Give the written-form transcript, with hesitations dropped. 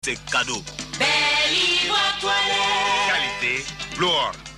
C'est cadeau. Belle Ivoire toilette. Qualité, Blue Horn.